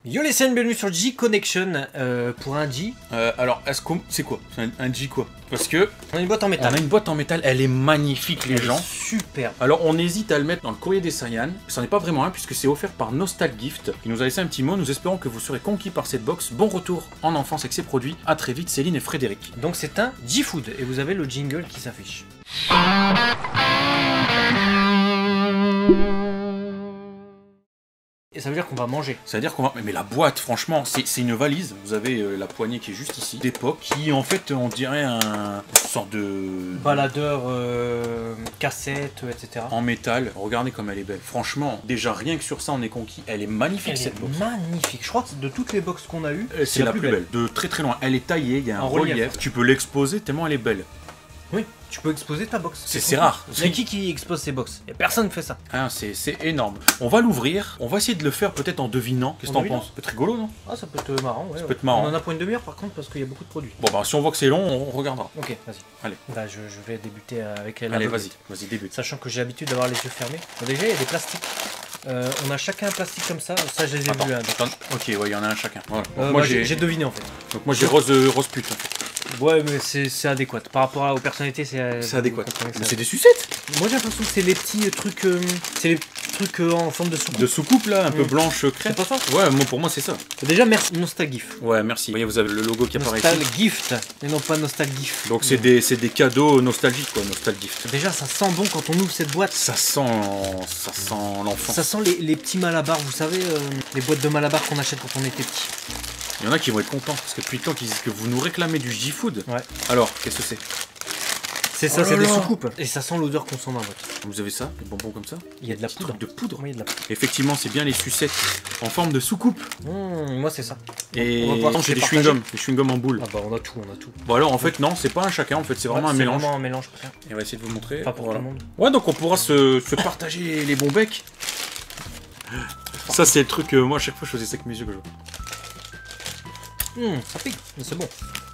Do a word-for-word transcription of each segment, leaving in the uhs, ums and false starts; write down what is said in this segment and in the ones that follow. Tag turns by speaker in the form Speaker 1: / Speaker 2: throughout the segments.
Speaker 1: Yo les scènes, bienvenue sur G-Connection euh, pour un G.
Speaker 2: Euh, alors, est-ce qu'on... C'est quoi? C'est un, un G quoi? Parce que...
Speaker 1: On a une boîte en métal.
Speaker 2: On a une boîte en métal, elle est magnifique les
Speaker 1: elle
Speaker 2: gens.
Speaker 1: Est super.
Speaker 2: Alors on hésite à le mettre dans le courrier des Saiyan. Ce n'est pas vraiment un puisque c'est offert par Nostalgift. Il nous a laissé un petit mot, nous espérons que vous serez conquis par cette box. Bon retour en enfance avec ces produits. À très vite Céline et Frédéric.
Speaker 1: Donc c'est un G-Food et vous avez le jingle qui s'affiche. Et ça veut dire qu'on va manger.
Speaker 2: Ça veut dire qu'on va... Mais la boîte, franchement, c'est une valise. Vous avez euh, la poignée qui est juste ici, d'époque, qui en fait, on dirait un... une sorte de...
Speaker 1: baladeur, euh, cassette, et cetera.
Speaker 2: En métal. Regardez comme elle est belle. Franchement, déjà, rien que sur ça, on est conquis. Elle est magnifique,
Speaker 1: elle
Speaker 2: cette
Speaker 1: est
Speaker 2: box.
Speaker 1: magnifique. Je crois que de toutes les boxes qu'on a eues,
Speaker 2: c'est la, la plus belle. belle. De très très loin. Elle est taillée, il y a un
Speaker 1: en
Speaker 2: relief.
Speaker 1: relief.
Speaker 2: Tu peux l'exposer tellement elle est belle.
Speaker 1: Oui, tu peux exposer ta box.
Speaker 2: C'est rare.
Speaker 1: Il y a qui qui expose ses box? Il y a personne qui fait ça.
Speaker 2: Ah, c'est énorme. On va l'ouvrir. On va essayer de le faire peut-être en devinant. Qu'est-ce que t'en penses? Ça peut être rigolo, non?
Speaker 1: Ah, ça peut être marrant, ouais.
Speaker 2: Ça
Speaker 1: ouais.
Speaker 2: peut être marrant.
Speaker 1: On en a pour une demi-heure par contre parce qu'il y a beaucoup de produits.
Speaker 2: Bon, bah si on voit que c'est long, on regardera.
Speaker 1: Ok, vas-y.
Speaker 2: Allez.
Speaker 1: Bah, je, je vais débuter avec la
Speaker 2: Allez, vas-y, vas-y, débute.
Speaker 1: Sachant que j'ai l'habitude d'avoir les yeux fermés. Bon, déjà, il y a des plastiques. Euh, on a chacun un plastique comme ça. Ça, je les ai
Speaker 2: attends,
Speaker 1: vus. Hein,
Speaker 2: attends. Ok, ouais, il y en a un chacun. Voilà.
Speaker 1: Euh,
Speaker 2: moi,
Speaker 1: bah,
Speaker 2: j'ai
Speaker 1: deviné en fait.
Speaker 2: Donc, moi, j'ai rose, euh, rose pute. En fait.
Speaker 1: Ouais, mais c'est adéquat. Par rapport aux personnalités, c'est
Speaker 2: C'est adéquat. Mais c'est des sucettes.
Speaker 1: Moi, j'ai l'impression que c'est les petits trucs. Euh, c'est les trucs euh, en forme de soucoupe.
Speaker 2: De soucoupe là, un mmh. peu blanche crème.
Speaker 1: C'est pas ça?
Speaker 2: Ouais, moi, pour moi, c'est ça.
Speaker 1: Déjà, merci. Nostalgift.
Speaker 2: Ouais, merci. Vous voyez, vous avez le logo qui apparaît ici.
Speaker 1: Nostalgift, et non pas Nostalgift.
Speaker 2: Donc, c'est des, des cadeaux nostalgiques, quoi, Nostalgift.
Speaker 1: Déjà, ça sent bon quand on ouvre cette boîte.
Speaker 2: Ça sent. Ça sent l'enfant.
Speaker 1: Ça sent les, les petits malabars, vous savez, euh, les boîtes de malabars qu'on achète quand on était petit.
Speaker 2: Il y en a qui vont être contents parce que depuis le temps qu'ils disent que vous nous réclamez du G-Food.
Speaker 1: Ouais.
Speaker 2: Alors, qu'est-ce que c'est?
Speaker 1: C'est ça, oh c'est des soucoupes. Et ça sent l'odeur qu'on sent dans la boîte.
Speaker 2: Vous avez ça, des bonbons comme ça?
Speaker 1: Il y a de la poudre.
Speaker 2: De poudre.
Speaker 1: Oui, il y a de la poudre.
Speaker 2: Effectivement, c'est bien les sucettes en forme de soucoupe.
Speaker 1: Mmh, moi, c'est ça.
Speaker 2: Et j'ai des chewing-gums, des chewing-gums en boule.
Speaker 1: Ah bah, on a tout, on a tout.
Speaker 2: Bon alors, en fait, non, c'est pas un chacun. En fait, c'est vraiment
Speaker 1: ouais,
Speaker 2: un mélange.
Speaker 1: Vraiment un mélange.
Speaker 2: Et on va essayer de vous montrer.
Speaker 1: Pas pour
Speaker 2: voilà.
Speaker 1: tout le monde.
Speaker 2: Ouais, donc on pourra se, se partager les bons becs. Ça, c'est le truc. Euh, moi, à chaque fois, je faisais ça avec mes yeux que je vois.
Speaker 1: Mmh, ça pique, mais c'est bon.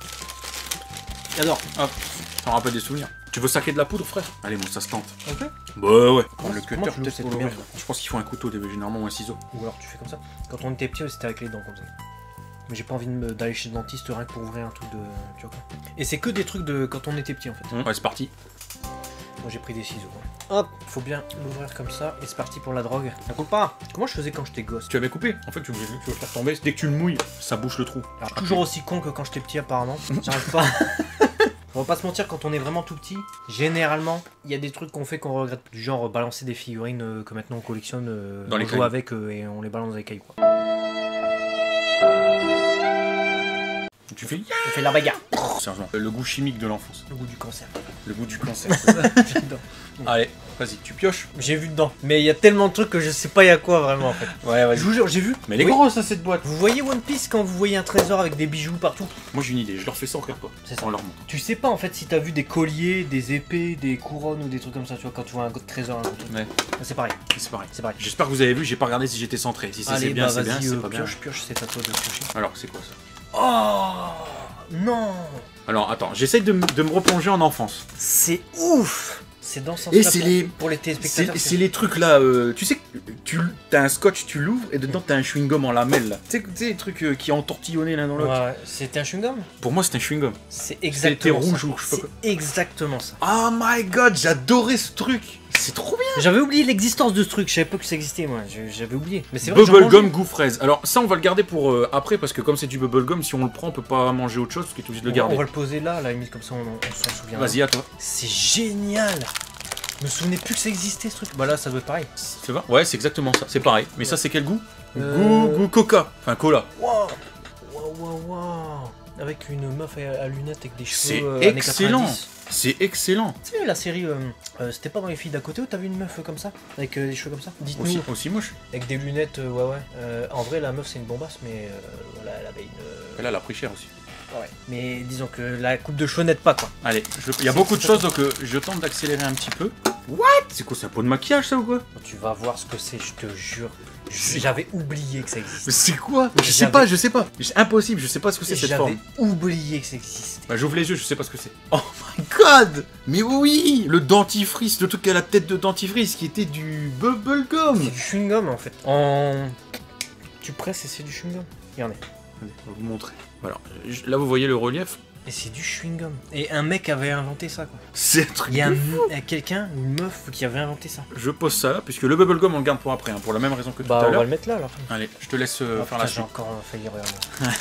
Speaker 1: J'adore.
Speaker 2: Hop, ça me rappelle des souvenirs. Tu veux saquer de la poudre, frère? Allez, bon, ça se tente.
Speaker 1: Ok.
Speaker 2: Bah ouais.
Speaker 1: Comment,
Speaker 2: le cutter, peut-être pour l'ouvrir. Je pense qu'il faut un couteau, généralement, ou un ciseau.
Speaker 1: Ou alors tu fais comme ça. Quand on était petit, c'était avec les dents comme ça. Mais j'ai pas envie d'aller chez le dentiste rien que pour ouvrir un truc de. Tu vois quoi. Et c'est que des trucs de quand on était petit en fait.
Speaker 2: Mmh. Ouais, c'est parti.
Speaker 1: Moi j'ai pris des ciseaux. Hop, faut bien l'ouvrir comme ça et c'est parti pour la drogue. Ça coupe pas. Comment je faisais quand j'étais gosse?
Speaker 2: Tu avais coupé. En fait, tu veux, tu veux faire tomber. Dès que tu le mouilles, ça bouche le trou.
Speaker 1: Alors, toujours aussi con que quand j'étais petit apparemment. J'arrive pas. On va pas se mentir, quand on est vraiment tout petit, généralement, il y a des trucs qu'on fait qu'on regrette. Du genre balancer des figurines euh, que maintenant on collectionne, euh,
Speaker 2: Dans
Speaker 1: on
Speaker 2: les
Speaker 1: joue
Speaker 2: cailloux.
Speaker 1: avec euh, et on les balance dans les cailloux. Quoi.
Speaker 2: Tu fais.
Speaker 1: On fait la bagarre.
Speaker 2: Sérieusement, le goût chimique de l'enfance.
Speaker 1: Le goût du cancer.
Speaker 2: Le goût du cancer.
Speaker 1: J'adore.
Speaker 2: Allez, vas-y, tu pioches.
Speaker 1: J'ai vu dedans. Mais il y a tellement de trucs que je sais pas il y a quoi vraiment en fait.
Speaker 2: Ouais, ouais.
Speaker 1: Je vous jure, j'ai vu.
Speaker 2: Mais elle est oui. grosse, hein, cette boîte.
Speaker 1: Vous voyez One Piece quand vous voyez un trésor avec des bijoux partout?
Speaker 2: Moi j'ai une idée, je leur fais ça en quatre quoi.
Speaker 1: C'est ça.
Speaker 2: On leur montre.
Speaker 1: Tu sais pas en fait si t'as vu des colliers, des épées, des couronnes ou des trucs comme ça, tu vois, quand tu vois un trésor, un truc.
Speaker 2: Ouais.
Speaker 1: C'est pareil.
Speaker 2: C'est pareil.
Speaker 1: C'est pareil.
Speaker 2: J'espère que vous avez vu, j'ai pas regardé si j'étais centré. Si c'est bien,
Speaker 1: bah,
Speaker 2: c'est bien,
Speaker 1: euh,
Speaker 2: c'est pas bien.
Speaker 1: Pioche, pioche, c'est à toi de piocher.
Speaker 2: Alors, c'est quoi ça?
Speaker 1: Oh non.
Speaker 2: Alors attends, j'essaye de, de me replonger en enfance.
Speaker 1: C'est ouf. C'est dans ce sens
Speaker 2: Et
Speaker 1: là
Speaker 2: c'est
Speaker 1: pour,
Speaker 2: les
Speaker 1: pour les téléspectateurs.
Speaker 2: C'est les trucs là, euh, tu sais, tu as un scotch, tu l'ouvres et dedans t'as un chewing-gum en lamelle là. Tu sais les trucs euh, qui ont entortillonné l'un dans l'autre.
Speaker 1: Ouais, c'était un chewing-gum?
Speaker 2: Pour moi c'est un chewing-gum.
Speaker 1: C'est exactement
Speaker 2: rouge
Speaker 1: ça.
Speaker 2: ou je sais pas quoi.
Speaker 1: C'est exactement ça.
Speaker 2: Oh my god, j'adorais ce truc. C'est trop bien.
Speaker 1: J'avais oublié l'existence de ce truc, je savais pas que ça existait moi, j'avais oublié. Mais c'est vrai.
Speaker 2: Bubblegum goût fraise. Alors ça on va le garder pour euh, après parce que comme c'est du bubblegum, si on le prend on peut pas manger autre chose parce qu'il est obligé de le garder.
Speaker 1: On va le poser là, à la limite comme ça on, on s'en souvient.
Speaker 2: Vas-y à toi.
Speaker 1: C'est génial. Je me souvenais plus que ça existait ce truc. Bah là ça doit être pareil.
Speaker 2: C'est vrai? Ouais c'est exactement ça, c'est pareil. Mais ouais. Ça c'est quel goût?
Speaker 1: euh...
Speaker 2: Goût, goût coca. Enfin cola.
Speaker 1: Waouh waouh waouh waouh. Avec une meuf à, à lunettes avec des cheveux.
Speaker 2: C'est
Speaker 1: euh,
Speaker 2: excellent. C'est excellent.
Speaker 1: Tu sais la série, euh, euh, c'était pas dans les filles d'à côté où t'as vu une meuf comme ça? Avec euh, des cheveux comme ça? Dites-nous.
Speaker 2: Aussi, aussi moche.
Speaker 1: Avec des lunettes, euh, ouais ouais. Euh, en vrai la meuf c'est une bombasse mais euh, voilà elle avait une...
Speaker 2: Elle a la pris cher aussi.
Speaker 1: Ouais. Mais disons que la coupe de cheveux n'aide pas quoi.
Speaker 2: Allez, je... il y a beaucoup de choses donc euh, je tente d'accélérer un petit peu. What? C'est quoi, c'est un pot de maquillage ça ou quoi?
Speaker 1: Tu vas voir ce que c'est, je te jure. J'avais oublié que ça existait.
Speaker 2: Mais c'est quoi? Je sais pas, je sais pas. C'est impossible, je sais pas ce que c'est cette forme.
Speaker 1: J'avais oublié que ça existait.
Speaker 2: Bah j'ouvre les yeux, je sais pas ce que c'est. Oh my god! Mais oui! Le dentifrice, le truc à la tête de dentifrice qui était du bubblegum.
Speaker 1: C'est du chewing-gum en fait. En... tu presses et c'est du chewing-gum. Regardez.
Speaker 2: Allez, on va vous montrer. Voilà. Là, vous voyez le relief.
Speaker 1: Et c'est du chewing-gum. Et un mec avait inventé ça, quoi.
Speaker 2: C'est un truc.
Speaker 1: Il y a un, quelqu'un, une meuf qui avait inventé ça.
Speaker 2: Je pose ça là, puisque le bubblegum on le garde pour après, hein, pour la même raison que tout
Speaker 1: Bah,
Speaker 2: à
Speaker 1: on va
Speaker 2: l'heure.
Speaker 1: le mettre là, alors.
Speaker 2: Allez, je te laisse euh,
Speaker 1: Ah,
Speaker 2: faire
Speaker 1: putain,
Speaker 2: la
Speaker 1: j'ai
Speaker 2: suite.
Speaker 1: encore failli regarder.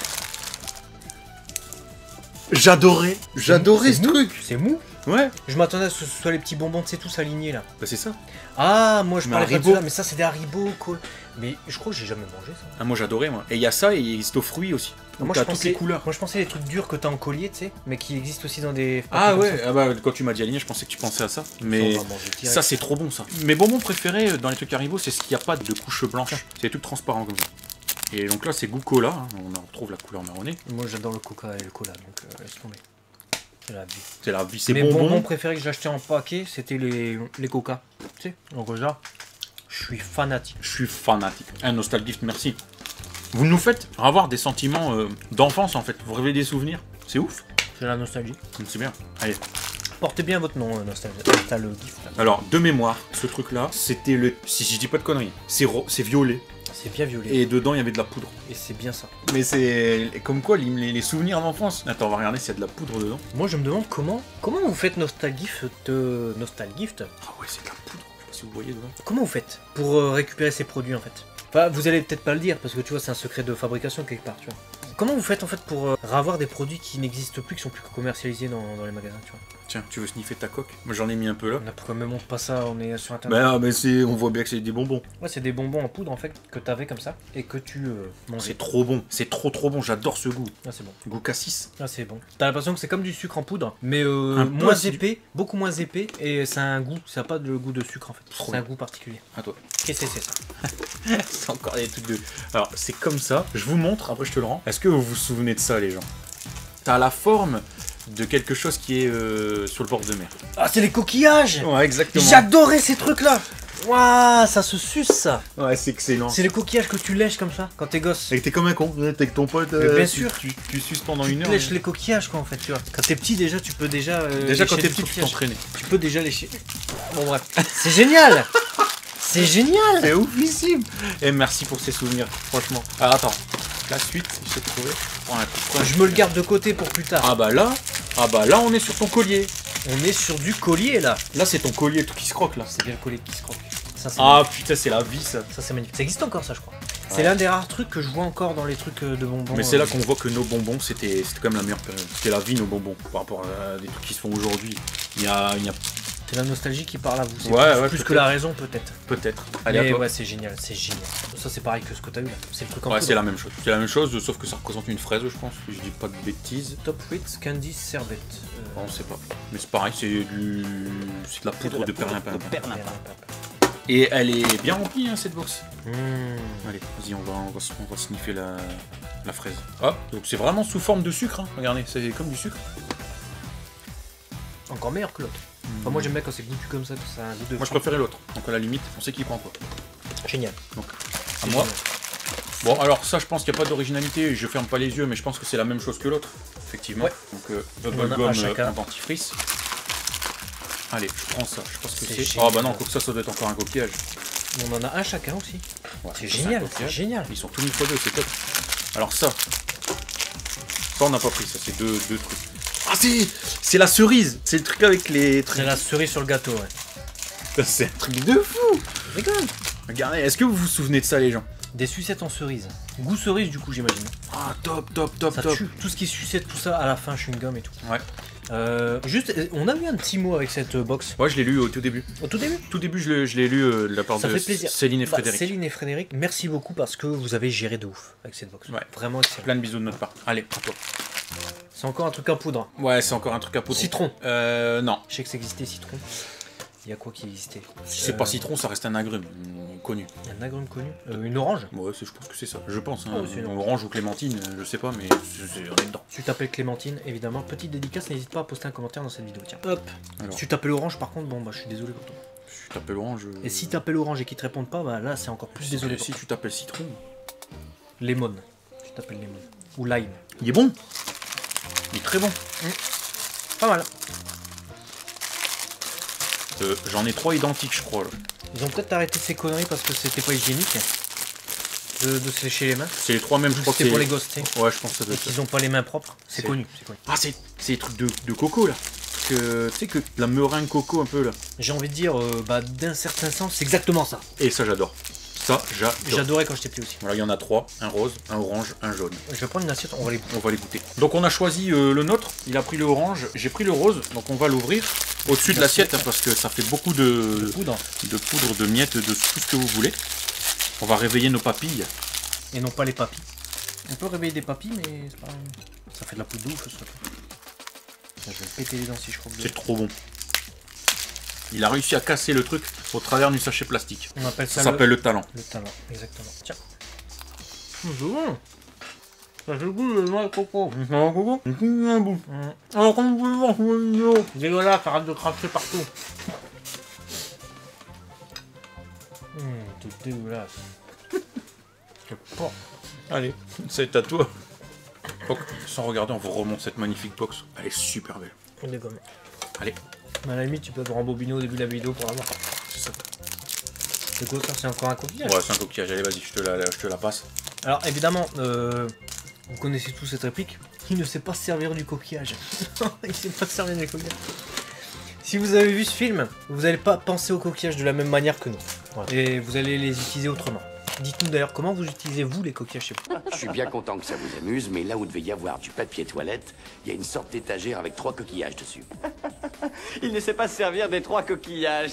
Speaker 2: J'adorais, j'adorais ce
Speaker 1: mou.
Speaker 2: truc.
Speaker 1: C'est mou.
Speaker 2: Ouais.
Speaker 1: Je m'attendais à ce que ce soit les petits bonbons, tu sais, tous alignés là.
Speaker 2: Bah c'est ça.
Speaker 1: Ah, moi je
Speaker 2: Mais
Speaker 1: parlais pas de
Speaker 2: Haribo.
Speaker 1: ça, mais ça c'est des Haribo, cool. Mais je crois que j'ai jamais mangé ça.
Speaker 2: Ah, moi j'adorais moi. Et il y a ça et il existe aux fruits aussi. Donc
Speaker 1: Moi
Speaker 2: t'as
Speaker 1: je
Speaker 2: toutes
Speaker 1: pensais,
Speaker 2: les couleurs.
Speaker 1: moi je pensais les trucs durs que t'as en collier, tu sais, mais qui existent aussi dans des.
Speaker 2: Ah
Speaker 1: comme
Speaker 2: ouais,
Speaker 1: ça.
Speaker 2: ah bah quand tu m'as dit aligné, je pensais que tu pensais à ça. Mais
Speaker 1: On va manger direct.
Speaker 2: ça c'est trop bon ça. Mes bonbons préférés dans les trucs Haribo, c'est ce qu'il n'y a pas de couche blanche. C'est tout transparent comme ça. Et donc là c'est goût cola, hein. On en retrouve la couleur marronnée.
Speaker 1: Moi j'adore le coca et le cola, donc euh, laisse tomber. C'est la vie.
Speaker 2: C'est la vie, c'est
Speaker 1: Mes
Speaker 2: bonbons.
Speaker 1: bonbons préférés que j'achetais en paquet, c'était les, les coca. Tu sais, donc là, je suis fanatique.
Speaker 2: Je suis fanatique. Un Nostalgift, merci. Vous nous faites avoir des sentiments euh, d'enfance en fait. Vous révélez des souvenirs. C'est ouf.
Speaker 1: C'est la nostalgie.
Speaker 2: C'est bien. Allez.
Speaker 1: Portez bien votre nom, euh, nostalgie. T'as le gift là.
Speaker 2: Alors, de mémoire, ce truc-là, c'était le. Si je dis pas de conneries, c'est ro- c'est violet.
Speaker 1: C'est bien violet.
Speaker 2: Et dedans, il y avait de la poudre.
Speaker 1: Et c'est bien ça.
Speaker 2: Mais c'est. Comme quoi, les, les souvenirs d'enfance. Attends, on va regarder s'il y a de la poudre dedans.
Speaker 1: Moi je me demande comment comment vous faites Nostalgift de Nostalgift.
Speaker 2: Ah ouais, c'est de la poudre. Je sais pas si vous voyez dedans.
Speaker 1: Comment vous faites pour euh, récupérer ces produits en fait? Enfin, vous allez peut-être pas le dire parce que tu vois c'est un secret de fabrication quelque part, tu vois. Comment vous faites en fait pour euh, avoir des produits qui n'existent plus, qui sont plus commercialisés dans, dans les magasins, tu vois?
Speaker 2: Tiens, tu veux sniffer ta coque? Moi, j'en ai mis un peu là.
Speaker 1: On a pourquoi me montre pas ça, on est sur internet.
Speaker 2: Bah, mais c'est. On voit bien que c'est des bonbons.
Speaker 1: Ouais, c'est des bonbons en poudre en fait que t'avais comme ça et que tu euh, mangeais.
Speaker 2: C'est trop bon. C'est trop trop bon. J'adore ce goût.
Speaker 1: Ah, c'est bon.
Speaker 2: Goût cassis.
Speaker 1: Ah, c'est bon. T'as l'impression que c'est comme du sucre en poudre, mais euh,
Speaker 2: Un peu
Speaker 1: moins
Speaker 2: acidu.
Speaker 1: épais, beaucoup moins épais, et ça a un goût, ça a pas de goût de sucre en fait.
Speaker 2: Trop
Speaker 1: C'est un
Speaker 2: bien.
Speaker 1: goût particulier.
Speaker 2: À toi.
Speaker 1: Qu'est-ce que c'est ça?
Speaker 2: C'est encore des trucs de. Alors, c'est comme ça. Je vous montre, après je te le rends. Est-ce que vous vous souvenez de ça, les gens? T'as la forme de quelque chose qui est euh, sur le bord de mer.
Speaker 1: Ah, c'est les coquillages!
Speaker 2: Ouais, exactement.
Speaker 1: J'adorais ces trucs-là! Waouh, ça se suce ça!
Speaker 2: Ouais, c'est excellent.
Speaker 1: C'est les coquillages que tu lèches comme ça quand t'es gosse.
Speaker 2: Et que t'es comme un con. T'es avec ton pote.
Speaker 1: Mais bien
Speaker 2: tu-
Speaker 1: sûr.
Speaker 2: Tu, tu suces pendant
Speaker 1: Tu
Speaker 2: une
Speaker 1: te
Speaker 2: heure.
Speaker 1: lèches
Speaker 2: et-
Speaker 1: les coquillages quoi en fait, tu vois. Quand t'es petit déjà, tu peux déjà. euh,
Speaker 2: Déjà, quand
Speaker 1: lécher
Speaker 2: t'es
Speaker 1: des
Speaker 2: petit, tu
Speaker 1: coquillages.
Speaker 2: t'entraînais.
Speaker 1: Tu peux déjà lécher. Bon, bref. C'est génial! C'est génial!
Speaker 2: C'est oufissime. Et merci pour ces souvenirs, franchement. Alors, attends. La suite, je sais trouver. Prends un coup de poing.
Speaker 1: Je me le garde de côté pour plus tard.
Speaker 2: Ah bah là, ah bah là, on est sur ton collier.
Speaker 1: On est sur du collier là.
Speaker 2: Là, c'est ton collier tout qui se croque là.
Speaker 1: C'est bien le collier qui se croque. Ça, c'est
Speaker 2: Ah putain, c'est la vie ça.
Speaker 1: Ça c'est magnifique. Ça existe encore ça je crois. C'est
Speaker 2: Ouais.
Speaker 1: l'un des rares trucs que je vois encore dans les trucs euh, de bonbons.
Speaker 2: Mais c'est là
Speaker 1: euh.
Speaker 2: qu'on voit que nos bonbons, c'était c'était quand même la meilleure période. C'était la vie, nos bonbons, par rapport à des trucs qui se font aujourd'hui. Il y a, il y a
Speaker 1: C'est la nostalgie qui parle à vous. C'est
Speaker 2: Ouais,
Speaker 1: plus,
Speaker 2: ouais,
Speaker 1: plus que
Speaker 2: peut-être.
Speaker 1: la raison peut-être.
Speaker 2: peut-être. Allez, à
Speaker 1: Mais
Speaker 2: toi.
Speaker 1: ouais c'est génial, c'est génial. Ça c'est pareil que ce que t'as eu là. C'est le truc en
Speaker 2: Ouais,
Speaker 1: poudre.
Speaker 2: c'est la même chose. C'est la même chose, sauf que ça représente une fraise, je pense. Si je dis pas de bêtises.
Speaker 1: Top Ritz Candy Sherbet. Euh,
Speaker 2: Bon, on sait pas. Mais c'est pareil, c'est du. C'est de la poudre de perlimpinpin.
Speaker 1: perlimpinpin.
Speaker 2: Et elle est bien remplie, hein, cette box.
Speaker 1: Mmh.
Speaker 2: Allez, vas-y, on va, on, va, on va sniffer la, la fraise. Hop, donc c'est vraiment sous forme de sucre, hein. Regardez, c'est comme du sucre.
Speaker 1: Encore meilleur que l'autre. Enfin, moi j'aime bien quand c'est goûtu comme ça, que ça a un goût de.
Speaker 2: Moi je préférais l'autre, donc à la limite, on sait qui prend quoi.
Speaker 1: Génial.
Speaker 2: Donc, à
Speaker 1: C'est
Speaker 2: moi.
Speaker 1: génial.
Speaker 2: Bon, alors ça, je pense qu'il n'y a pas d'originalité, je ferme pas les yeux, mais je pense que c'est la même chose que l'autre, effectivement.
Speaker 1: Ouais.
Speaker 2: Donc, euh,
Speaker 1: On en a
Speaker 2: bubblegum
Speaker 1: un
Speaker 2: euh,
Speaker 1: chacun.
Speaker 2: en dentifrice. Allez, je prends ça, je pense que
Speaker 1: C'est
Speaker 2: c'est.
Speaker 1: génial.
Speaker 2: Ah bah non, comme ça, ça doit être encore un coquillage.
Speaker 1: On en a un chacun aussi.
Speaker 2: Ouais,
Speaker 1: C'est
Speaker 2: ça,
Speaker 1: génial,
Speaker 2: un
Speaker 1: c'est
Speaker 2: coquillage.
Speaker 1: génial.
Speaker 2: Ils sont tous mis fois deux, c'est top. Alors ça, ça on n'a pas pris, ça c'est deux, deux trucs. Ah si, c'est la cerise, c'est le truc avec les trucs.
Speaker 1: C'est la cerise sur le gâteau, ouais.
Speaker 2: C'est un truc de fou.
Speaker 1: Rigole.
Speaker 2: Regardez, est-ce que vous vous souvenez de ça les gens?
Speaker 1: Des sucettes en cerise. Goût cerise du coup j'imagine.
Speaker 2: Ah top, top, top,
Speaker 1: Ça
Speaker 2: top.
Speaker 1: tue. Tout ce qui est sucette, tout ça à la fin, chewing-gum et tout.
Speaker 2: Ouais.
Speaker 1: Euh, juste, euh, on a eu un petit mot avec cette euh, box.
Speaker 2: Moi je l'ai lu au tout début.
Speaker 1: Au tout début.
Speaker 2: Tout début je l'ai, je l'ai lu euh, de la part
Speaker 1: Ça
Speaker 2: de
Speaker 1: fait plaisir.
Speaker 2: Céline et
Speaker 1: Bah,
Speaker 2: Frédéric.
Speaker 1: Céline et Frédéric, merci beaucoup parce que vous avez géré de ouf avec cette box.
Speaker 2: Ouais.
Speaker 1: Vraiment excellent.
Speaker 2: Plein de bisous de notre part. Allez, à toi.
Speaker 1: C'est encore un truc en poudre.
Speaker 2: Ouais, c'est encore un truc à poudre.
Speaker 1: Citron.
Speaker 2: Euh, non.
Speaker 1: Je sais que ça existait, citron. Il y a quoi qui existait?
Speaker 2: Si c'est
Speaker 1: Euh,
Speaker 2: pas citron, ça reste un agrume. mm, Connu.
Speaker 1: Un agrume connu. Euh, une orange.
Speaker 2: Ouais, c'est- je pense que c'est ça. Je pense. Hein.
Speaker 1: Ah ouais, c'est une
Speaker 2: Orange ou clémentine, euh, je sais pas, mais c'est- c'est- on est dedans.
Speaker 1: Si tu t'appelles Clémentine, évidemment. Petite dédicace, n'hésite pas à poster un commentaire dans cette vidéo. Tiens, hop.
Speaker 2: Alors,
Speaker 1: Si tu t'appelles Orange, par contre, bon, bah je suis désolé pour toi.
Speaker 2: si tu t'appelles orange. euh,
Speaker 1: Et si tu t'appelles Orange et qu'ils te répondent pas, bah là, c'est encore plus désolé pour
Speaker 2: Si
Speaker 1: toi.
Speaker 2: tu t'appelles citron.
Speaker 1: Lemon. Tu t'appelles Lemon. Ou Lime.
Speaker 2: Il est bon. Il est très bon.
Speaker 1: Pas mal.
Speaker 2: Euh, J'en ai trois identiques, je crois. Là.
Speaker 1: Ils ont peut-être arrêté ces conneries parce que c'était pas hygiénique. de, de se lécher les mains.
Speaker 2: C'est les trois mêmes, je crois que
Speaker 1: C'est
Speaker 2: c'est...
Speaker 1: pour les gosses, tu sais.
Speaker 2: Ouais, je pense que ça doit être ça.
Speaker 1: Ils ont pas les mains propres. C'est
Speaker 2: C'est-
Speaker 1: connu, c'est connu.
Speaker 2: Ah, c'est c'est les trucs de, de coco, là. Que, tu sais que la meringue coco, un peu, là.
Speaker 1: J'ai envie de dire, euh, bah, d'un certain sens, c'est exactement ça.
Speaker 2: Et ça, j'adore. Ça, j'adore.
Speaker 1: J'adorais quand j'étais petit aussi.
Speaker 2: Voilà, il y en a trois. Un rose, un orange, un jaune.
Speaker 1: Je vais prendre une assiette, on va les...
Speaker 2: On va les goûter. Donc on a choisi euh, le nôtre, il a pris le orange, j'ai pris le rose, donc on va l'ouvrir au-dessus de l'assiette hein, parce que ça fait beaucoup de,
Speaker 1: poudre.
Speaker 2: de poudre, de miettes, de tout ce que vous voulez. On va réveiller nos papilles.
Speaker 1: Et non pas les papilles. On peut réveiller des papilles, mais c'est pas... ça fait de la poudre de ouf, ce truc. Je vais me péter les dents si je crois que...
Speaker 2: C'est trop bon. Il a réussi à casser le truc au travers du sachet plastique.
Speaker 1: On appelle ça,
Speaker 2: Ça s'appelle le talent.
Speaker 1: le talent, exactement. Tiens. Mmh, c'est bon. Ça fait le goût de noix de coco. Mmh. Dégueulasse, arrête de cracher partout. Mmh, c'est dégueulasse. C'est pas...
Speaker 2: Allez, c'est à toi. Donc, sans regarder, on vous remonte cette magnifique box. Elle est super belle.
Speaker 1: On est gomme.
Speaker 2: Allez,
Speaker 1: À la limite, tu peux te rembobiner au début de la vidéo pour l'avoir.
Speaker 2: c'est ça.
Speaker 1: C'est quoi ça? C'est encore un coquillage?
Speaker 2: Ouais, c'est un coquillage. Allez, vas-y, je te la, je te la passe.
Speaker 1: Alors évidemment, euh, vous connaissez tous cette réplique. Il ne sait pas se servir du coquillage. Il ne sait pas se servir du coquillage. Si vous avez vu ce film, vous n'allez pas penser au coquillage de la même manière que nous. Voilà. Et vous allez les utiliser autrement. Dites-nous d'ailleurs comment vous utilisez vous les coquillages chez vous.
Speaker 3: Je suis bien content que ça vous amuse, mais là où devait y avoir du papier toilette, il y a une sorte d'étagère avec trois coquillages dessus.
Speaker 4: Il ne sait pas se servir des trois coquillages.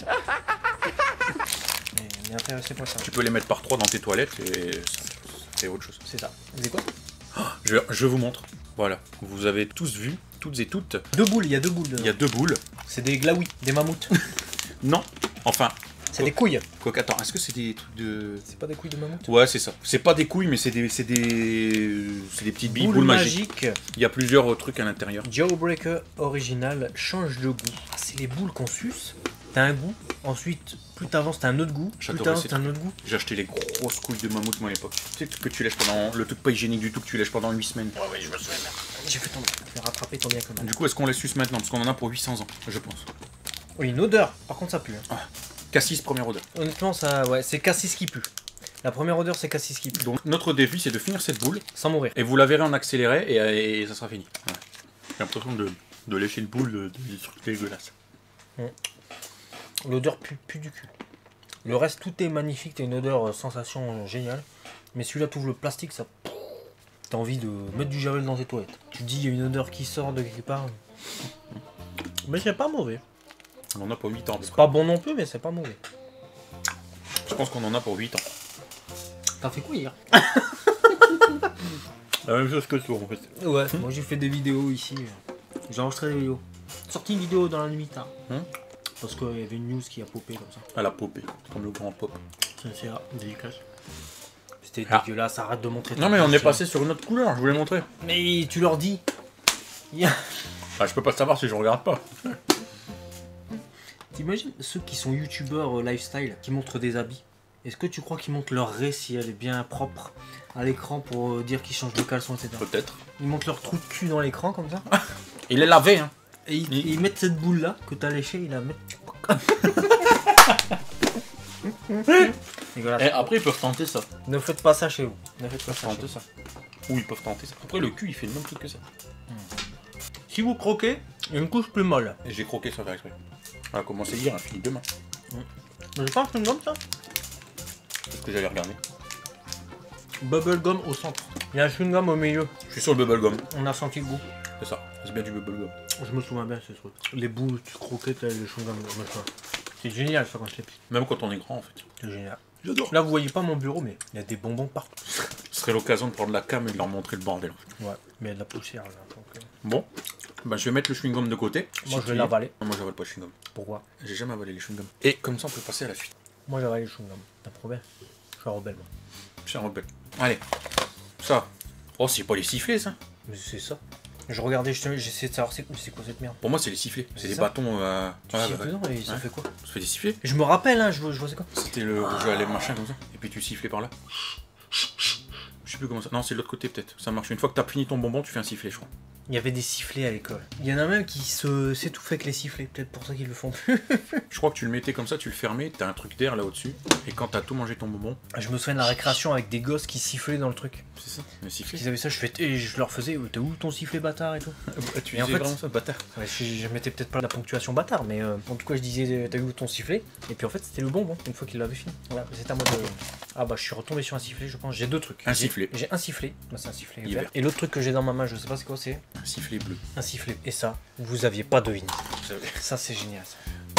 Speaker 1: Mais on est intéressé pour ça.
Speaker 2: Tu peux les mettre par trois dans tes toilettes et ça, c'est autre chose.
Speaker 1: C'est ça. C'est quoi?
Speaker 2: Je, je vous montre. Voilà. Vous avez tous vu, toutes et toutes,
Speaker 1: Deux boules, il y a deux boules dedans.
Speaker 2: il y a deux boules.
Speaker 1: C'est des glaouis, des mammouths.
Speaker 2: Non. Enfin,
Speaker 1: C'est des couilles.
Speaker 2: quoi attends, est-ce que c'est des trucs de...
Speaker 1: C'est pas des couilles de mammouth?
Speaker 2: Ouais, c'est ça. C'est pas des couilles, mais c'est des, c'est des, c'est des petites billes,
Speaker 1: Boule
Speaker 2: boules magiques.
Speaker 1: magique.
Speaker 2: Il y a plusieurs euh, trucs à l'intérieur.
Speaker 1: Jawbreaker original change de goût. Ah, c'est les boules qu'on suce. T'as un goût. Ensuite, plus t'avances, t'as un autre goût. Plus
Speaker 2: J'adorais
Speaker 1: t'avances,
Speaker 2: ces
Speaker 1: t'as un autre goût.
Speaker 2: J'ai acheté les grosses couilles de mammouth moi à l'époque. Tu sais, que tu lèches pendant... Le truc pas hygiénique du tout que tu lèches pendant huit semaines.
Speaker 1: Ouais, ouais, je me souviens. J'ai fait tomber. Je vais rattraper ton bien comme mal.
Speaker 2: Du coup, est-ce qu'on les suce maintenant? Parce qu'on en a pour huit cents ans, je pense.
Speaker 1: Oui, une odeur. Par contre, ça pue. hein.
Speaker 2: Cassis, première odeur.
Speaker 1: Honnêtement, ça, ouais, c'est cassis qui pue. La première odeur, c'est cassis qui pue.
Speaker 2: Donc, notre défi, c'est de finir cette boule.
Speaker 1: Sans mourir.
Speaker 2: Et vous la verrez en accéléré et, et ça sera fini. Ouais. J'ai l'impression de, de lécher une boule de, de, de trucs dégueulasses.
Speaker 1: L'odeur pue, pue du cul. Le reste, tout est magnifique. T'as une odeur, euh, sensation euh, géniale. Mais celui-là, t'ouvres le plastique, ça. T'as envie de mettre du javel dans tes toilettes. Tu te dis, il y a une odeur qui sort de quelque part. Mais c'est pas mauvais.
Speaker 2: On en a pour huit ans.
Speaker 1: C'est pas bon non plus, mais c'est pas mauvais.
Speaker 2: Je pense qu'on en a pour huit ans.
Speaker 1: T'as fait quoi hier?
Speaker 2: La même chose que toi en fait.
Speaker 1: Ouais, moi j'ai fait des vidéos ici. J'ai enregistré des vidéos. Sorti une vidéo dans la nuit tard.
Speaker 2: Hum
Speaker 1: Parce qu'il y avait une news qui a popé comme ça.
Speaker 2: À la popée, comme le grand pop.
Speaker 1: C'est là, dédicace. C'était
Speaker 2: Ah.
Speaker 1: dégueulasse, arrête de montrer.
Speaker 2: Non
Speaker 1: ton
Speaker 2: mais on est
Speaker 1: pouce,
Speaker 2: passé sur une autre couleur, je voulais montrer.
Speaker 1: Mais tu leur dis. Yeah.
Speaker 2: Ah, je peux pas savoir si je regarde pas.
Speaker 1: T'imagines ceux qui sont youtubeurs euh, lifestyle, qui montrent des habits. Est-ce que tu crois qu'ils montrent leur raie si elle est bien propre à l'écran pour euh, dire qu'ils changent de caleçon, et cetera.
Speaker 2: Peut-être.
Speaker 1: Ils montrent leur trou de cul dans l'écran comme ça.
Speaker 2: Il est lavé hein.
Speaker 1: Et ils,
Speaker 2: Il-
Speaker 1: ils mettent cette boule là que t'as léché, ils la mettent. Dégueulasse.
Speaker 2: Et après ils peuvent tenter ça.
Speaker 1: Ne faites pas ça chez vous. Ne faites pas
Speaker 2: Ils
Speaker 1: ça
Speaker 2: peuvent
Speaker 1: chez
Speaker 2: tenter
Speaker 1: vous.
Speaker 2: ça. Ou ils peuvent tenter ça. Après le cul il fait le même truc que ça.
Speaker 1: Si vous croquez, il y a une couche plus molle.
Speaker 2: Et j'ai croqué sans faire exprès. On va commencer hier, on finit demain.
Speaker 1: Mais j'ai pas un chewing-gum ça?
Speaker 2: C'est ce que j'allais regarder.
Speaker 1: Bubblegum au centre. Il y a un chewing-gum au milieu.
Speaker 2: Je suis sur le bubblegum.
Speaker 1: On a senti le goût.
Speaker 2: C'est ça. C'est bien du bubblegum.
Speaker 1: Je me souviens bien de ce truc. Les boules, tu croquais, t'avais le chewing-gum. je me souviens. C'est génial ça quand j'étais petit.
Speaker 2: Même quand on est grand en fait.
Speaker 1: C'est génial.
Speaker 2: J'adore.
Speaker 1: Là vous voyez pas mon bureau mais il y a des bonbons partout.
Speaker 2: Ce serait l'occasion de prendre la cam et de leur montrer le bordel.
Speaker 1: Ouais. Mais il y a de la poussière là. Donc, euh,
Speaker 2: Bon. Bah je vais mettre le chewing-gum de côté.
Speaker 1: Moi
Speaker 2: Si
Speaker 1: je vais
Speaker 2: tu-
Speaker 1: l'avaler.
Speaker 2: Non, moi j'avale pas le chewing-gum.
Speaker 1: Pourquoi?
Speaker 2: J'ai jamais avalé les chewing-gums. Et comme ça on peut passer à la suite.
Speaker 1: Moi j'avale les chewing-gums. T'as problème? Je suis un rebelle moi.
Speaker 2: Je suis un rebelle. Allez. Ça. Oh c'est pas les sifflets ça.
Speaker 1: Mais c'est ça. Je regardais justement, j'essayais de savoir c'est c'est quoi cette merde.
Speaker 2: Pour moi c'est les sifflets. C'est
Speaker 1: C'est
Speaker 2: des
Speaker 1: ça.
Speaker 2: bâtons. Euh...
Speaker 1: Tu
Speaker 2: ouais,
Speaker 1: siffles
Speaker 2: ouais,
Speaker 1: dedans et ça
Speaker 2: Ouais.
Speaker 1: fait quoi?
Speaker 2: Ça fait des sifflets.
Speaker 1: Je me rappelle hein, je vois, je vois c'est quoi.
Speaker 2: C'était le rouge à lèvres machin comme ça. Et puis tu sifflais par là. Je sais plus comment ça. Non c'est de l'autre côté peut-être. Ça marche. Une fois que t'as fini ton bonbon tu fais un sifflet je crois.
Speaker 1: Il y avait des sifflets à l'école. Il y en a même qui se s'étouffent avec les sifflets. Peut-être pour ça qu'ils le font plus.
Speaker 2: Je crois que tu le mettais comme ça, tu le fermais, t'as un truc d'air là au-dessus. Et quand t'as tout mangé ton bonbon.
Speaker 1: Je me souviens de la récréation avec des gosses qui sifflaient dans le truc.
Speaker 2: C'est ça, le sifflet.
Speaker 1: Ils avaient ça, je, fais, et je leur faisais, t'es où ton sifflet bâtard et tout.
Speaker 2: Tu
Speaker 1: et en
Speaker 2: disais
Speaker 1: fait,
Speaker 2: vraiment ça, bâtard.
Speaker 1: Ouais, je, je mettais peut-être pas la ponctuation bâtard, mais euh, en tout cas je disais t'as vu ton sifflet. Et puis en fait c'était le bonbon, une fois qu'il l'avait fini. Voilà, c'était à moi de... Ah bah je suis retombé sur un sifflet, je pense. J'ai deux trucs.
Speaker 2: Un sifflet.
Speaker 1: J'ai un sifflet, bah, c'est un sifflet
Speaker 2: Hiver.
Speaker 1: vert. Et l'autre truc que j'ai dans ma main, je sais pas c'est quoi c'est.
Speaker 2: Un sifflet bleu.
Speaker 1: Un sifflet. Et ça, vous aviez pas deviné. Ça c'est génial ça.